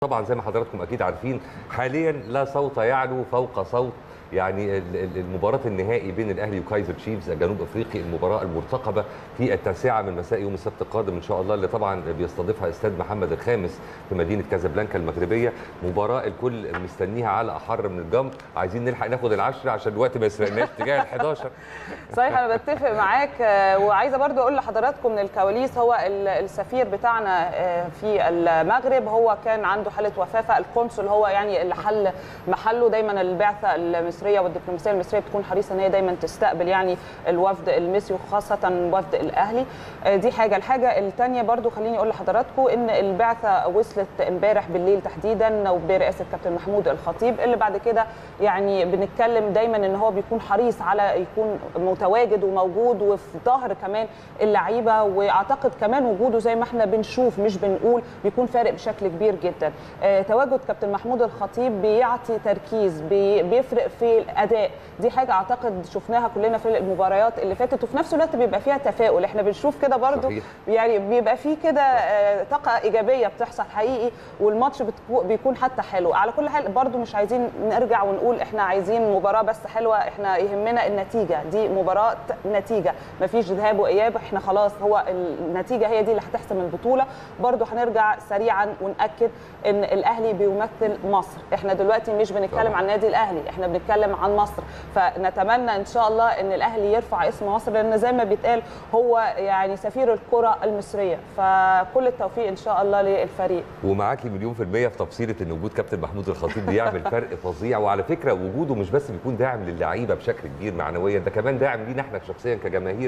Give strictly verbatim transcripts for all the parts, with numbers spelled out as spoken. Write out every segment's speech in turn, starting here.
طبعا زي ما حضراتكم اكيد عارفين حاليا لا صوت يعلو فوق صوت يعني المباراه النهائي بين الاهلي وكايزر تشيفز جنوب افريقي، المباراه المرتقبه في التاسعه من مساء يوم السبت القادم ان شاء الله، اللي طبعا بيستضيفها استاد محمد الخامس في مدينه كازابلانكا المغربيه. مباراه الكل مستنيها على احر من الجمر، عايزين نلحق ناخد العشره عشان الوقت ما يسرقناش تجاه ال حداشر. صحيح، انا بتفق معاك، وعايزه برضو اقول لحضراتكم من الكواليس، هو السفير بتاعنا في المغرب هو كان عنده حاله وفاه، فالقنصل هو يعني اللي حل محله. دايما البعثه المصريه والدبلوماسيه المصريه بتكون حريصه ان هي دايما تستقبل يعني الوفد المصري وخاصه وفد الاهلي. دي حاجه. الحاجه الثانيه برضو خليني اقول لحضراتكم ان البعثه وصلت امبارح بالليل تحديدا وبرئاسه كابتن محمود الخطيب، اللي بعد كده يعني بنتكلم دايما ان هو بيكون حريص على يكون متواجد وموجود وفي ظهر كمان اللعيبه، واعتقد كمان وجوده زي ما احنا بنشوف مش بنقول بيكون فارق بشكل كبير جدا. آه تواجد كابتن محمود الخطيب بيعطي تركيز، بي بيفرق في الاداء. دي حاجه اعتقد شفناها كلنا في المباريات اللي فاتت، وفي نفس الوقت بيبقى فيها تفاؤل. احنا بنشوف كده برضو صحيح. يعني بيبقى فيه كده آه طاقه ايجابيه بتحصل حقيقي، والماتش بيكون حتى حلو. على كل حال برضو مش عايزين نرجع ونقول احنا عايزين مباراه بس حلوه، احنا يهمنا النتيجه. دي مباراه نتيجه، مفيش ذهاب واياب، احنا خلاص هو النتيجه هي دي اللي هتحسم البطوله. برضو هنرجع سريعا ونأكد ان الاهلي بيمثل مصر، احنا دلوقتي مش بنتكلم عن النادي الاهلي، احنا بنتكلم عن مصر. فنتمنى ان شاء الله ان الاهلي يرفع اسم مصر، لان زي ما بيتقال هو يعني سفير الكره المصريه. فكل التوفيق ان شاء الله للفريق. ومعاكي مليون في الميه في تفصيله ان وجود كابتن محمود الخطيب بيعمل فرق فظيع. وعلى فكره وجوده مش بس بيكون داعم للعيبه بشكل كبير معنويا، ده كمان داعم لينا احنا شخصيا كجماهير،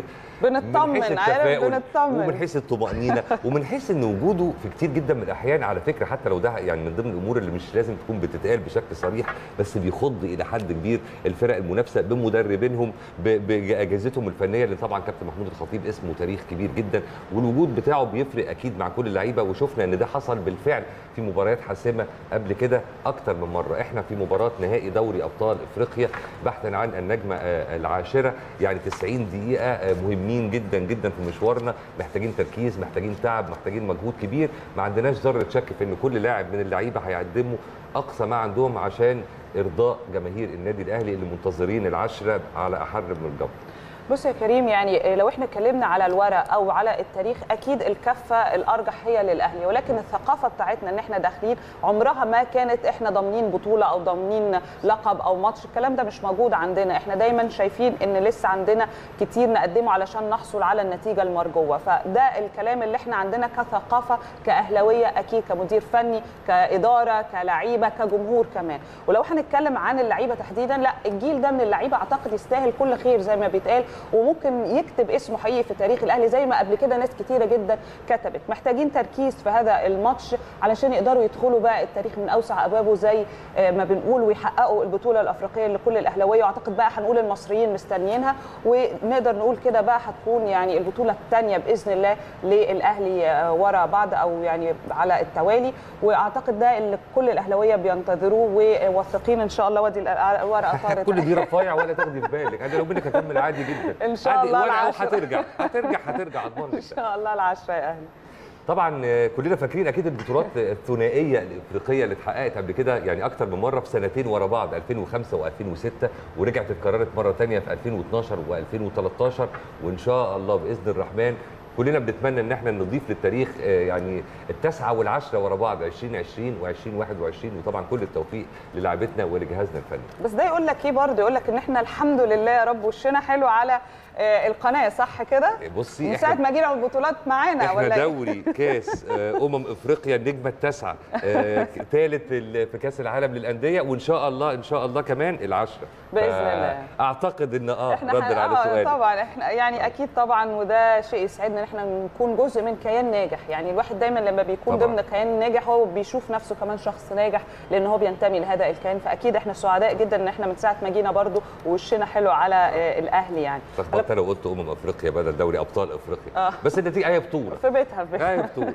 بنطمن عارف بنطمن ومن حيث الطمانينه ومن حيث ان وجوده في كتير جدا من الاحيان على فكره، حتى لو ده يعني من ضمن الامور اللي مش لازم تكون بتتقال بشكل صريح، بس بيخض الى حد كبير الفرق المنافسه بمدربينهم باجهزتهم الفنيه، اللي طبعا كابتن محمود الخطيب اسمه تاريخ كبير جدا، والوجود بتاعه بيفرق اكيد مع كل اللعيبه. وشفنا ان ده حصل بالفعل في مباريات حاسمه قبل كده اكتر من مره. احنا في مباراه نهائي دوري ابطال افريقيا بحثا عن النجمه العاشره، يعني تسعين دقيقه مهمين جدا جدا في مشوارنا، محتاجين تركيز، محتاجين تعب، محتاجين مجهود كبير. ما عندناش ذره شك في ان كل لاعب من اللعيبه هيقدموا اقصى ما عندهم عشان ارضاء جماهير النادي الاهلي اللي منتظرين العشره على احر من الجمر. بص يا كريم، يعني لو احنا اتكلمنا على الورق او على التاريخ اكيد الكفه الارجح هي للاهلي، ولكن الثقافه بتاعتنا ان احنا داخلين عمرها ما كانت احنا ضامنين بطوله او ضامنين لقب او ماتش، الكلام ده مش موجود عندنا. احنا دايما شايفين ان لسه عندنا كتير نقدمه علشان نحصل على النتيجه المرجوه. فده الكلام اللي احنا عندنا كثقافه كاهلاويه، اكيد كمدير فني كاداره كلاعيبه كجمهور كمان. ولو هنتكلم عن اللعيبه تحديدا، لا الجيل ده من اللعيبه اعتقد يستاهل كل خير زي ما بيتقال، وممكن يكتب اسمه حقيقي في تاريخ الاهلي زي ما قبل كده ناس كتيره جدا كتبت. محتاجين تركيز في هذا الماتش علشان يقدروا يدخلوا بقى التاريخ من اوسع ابوابه زي ما بنقول، ويحققوا البطوله الافريقيه لكل الاهلاويه. واعتقد بقى هنقول المصريين مستنيينها، ونقدر نقول كده بقى هتكون يعني البطوله الثانيه باذن الله للاهلي ورا بعض او يعني على التوالي. واعتقد ده اللي كل الاهلاويه بينتظروه وواثقين ان شاء الله. ودي الورقه طارت كل دي رفايع ولا تاخدي في بالك، انا لو بدك اكمل عادي جدا ان شاء الله العشرة هترجع هترجع هترجع اضمن ان شاء الله العشرة يا اهلي. طبعا كلنا فاكرين اكيد البطولات الثنائيه الافريقيه اللي اتحققت قبل كده يعني اكتر من مره في سنتين ورا بعض، ألفين وخمسة وألفين وستة، ورجعت اتكررت مره ثانيه في ألفين واثناشر وألفين وثلاثة عشر. وان شاء الله باذن الرحمن كلنا بنتمنى ان احنا نضيف للتاريخ يعني التاسعه والعشره ورا بعض ألفين وعشرين وألفين وواحد وعشرين. وطبعا كل التوفيق للاعبتنا ولجهازنا الفني. بس ده يقول لك ايه برضه، يقول لك ان احنا الحمد لله يا رب وشنا حلو على القناه، صح كده؟ بصي من ساعه ما جينا البطولات معانا احنا ولا دوري كاس امم افريقيا النجمه التاسعه، ثالث في كاس العالم للانديه، وان شاء الله ان شاء الله كمان العشره باذن الله. اعتقد ان اه رد على سؤالك. طبعا احنا يعني اكيد طبعا، وده شيء يسعدنا ان احنا نكون جزء من كيان ناجح. يعني الواحد دايما لما بيكون طبعا ضمن كيان ناجح هو بيشوف نفسه كمان شخص ناجح، لان هو بينتمي لهذا الكيان. فاكيد احنا سعداء جدا ان احنا من ساعه ما جينا برضو وشنا حلو على الاهلي. يعني حتى لو قلت امم افريقيا بدل دوري ابطال افريقيا آه. بس النتيجه هي بطوله في بيتها في بيتها هي بطوله.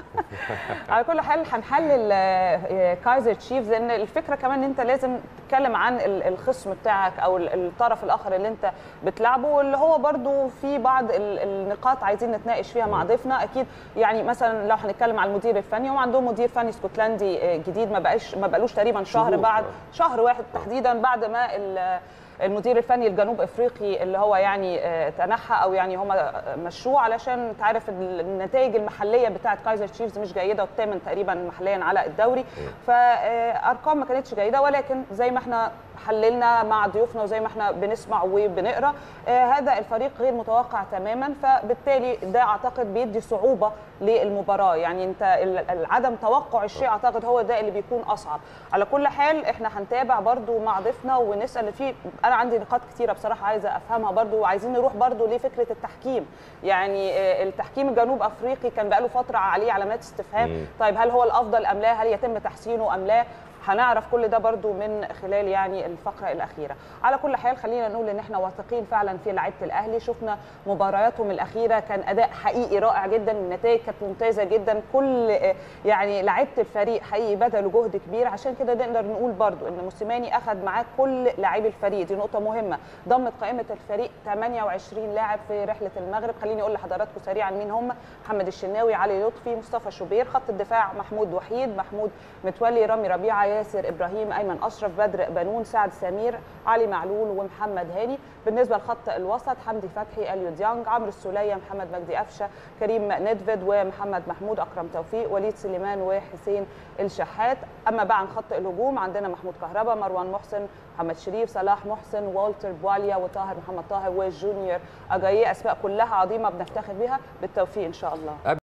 على كل حال هنحلل كايزر تشيفز، لان الفكره كمان ان انت لازم تتكلم عن الخصم بتاعك او الطرف الاخر اللي انت بتلعبه، واللي هو برضو في بعض النقاط عايزين نتناقش فيها مع ضيفنا. اكيد يعني مثلا لو هنتكلم على المدير الفني، هم عندهم مدير فني اسكتلندي جديد ما بقاش ما بقالوش تقريبا شهر، بعد شهر واحد تحديدا بعد ما المدير الفني الجنوب افريقي اللي هو يعني تنحى او يعني هم مشوه علشان تعرف النتائج المحليه بتاعه كايزر تشيفز مش جيده، والثامن تقريبا محليا على الدوري، فارقام ما كانتش جيده. ولكن زي ما احنا حللنا مع ضيوفنا وزي ما احنا بنسمع وبنقرا آه هذا الفريق غير متوقع تماما، فبالتالي ده اعتقد بيدي صعوبه للمباراه. يعني انت عدم توقع الشيء اعتقد هو ده اللي بيكون اصعب. على كل حال احنا هنتابع برضو مع ضيفنا ونسال في انا عندي نقاط كثيره بصراحه عايزه افهمها برضو، وعايزين نروح برضو لفكره التحكيم. يعني آه التحكيم الجنوب افريقي كان بقاله فتره عليه علامات استفهام. مم. طيب هل هو الافضل ام لا؟ هل يتم تحسينه ام لا؟ هنعرف كل ده برضو من خلال يعني الفقره الاخيره. على كل حال خلينا نقول ان احنا واثقين فعلا في لعيبه الاهلي، شفنا مبارياتهم الاخيره كان اداء حقيقي رائع جدا، النتائج كانت ممتازه جدا، كل يعني لعيبه الفريق حقيقي بذلوا جهد كبير. عشان كده نقدر نقول برضو ان موسيماني اخذ معاه كل لاعبي الفريق، دي نقطه مهمه. ضمت قائمه الفريق ثمانية وعشرين لاعب في رحله المغرب. خليني اقول لحضراتكم سريعا مين هم: محمد الشناوي، علي لطفي، مصطفى شوبير. خط الدفاع محمود وحيد، محمود متولي، رامي ربيعه، ياسر ابراهيم، ايمن اشرف، بدر بنون، سعد سمير، علي معلول ومحمد هاني. بالنسبه لخط الوسط حمدي فتحي، اليو ديانج، عمرو السوليه، محمد مجدي قفشه، كريم ندفد ومحمد محمود، اكرم توفيق، وليد سليمان وحسين الشحات. اما بقى عن خط الهجوم عندنا محمود كهربا، مروان محسن، محمد شريف، صلاح محسن، والتر بواليا، وطاهر محمد طاهر، وجونيور اجاييه. اسماء كلها عظيمه بنفتخر بها. بالتوفيق ان شاء الله.